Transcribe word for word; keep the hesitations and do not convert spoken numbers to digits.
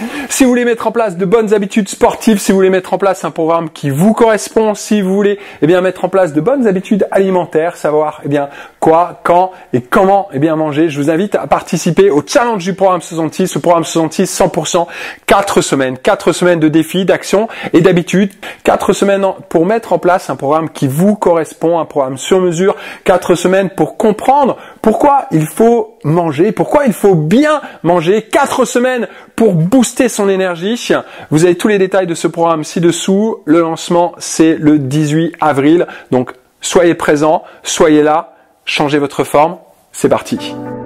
Si vous voulez mettre en place de bonnes habitudes sportives, si vous voulez mettre en place un programme qui vous correspond, si vous voulez eh bien mettre en place de bonnes habitudes alimentaires, savoir eh bien quoi, quand et comment eh bien manger, je vous invite à participer au challenge du programme soixante-six, le programme soixante-six cent pour cent, quatre semaines, quatre semaines de défis, d'actions et d'habitudes, quatre semaines pour mettre en place un programme qui vous correspond, un programme sur mesure, quatre semaines pour comprendre pourquoi il faut manger, pourquoi il faut bien manger, quatre semaines pour booster son énergie. Vous avez tous les détails de ce programme ci-dessous. Le lancement, c'est le dix-huit avril. Donc, soyez présents, soyez là, changez votre forme. C'est parti.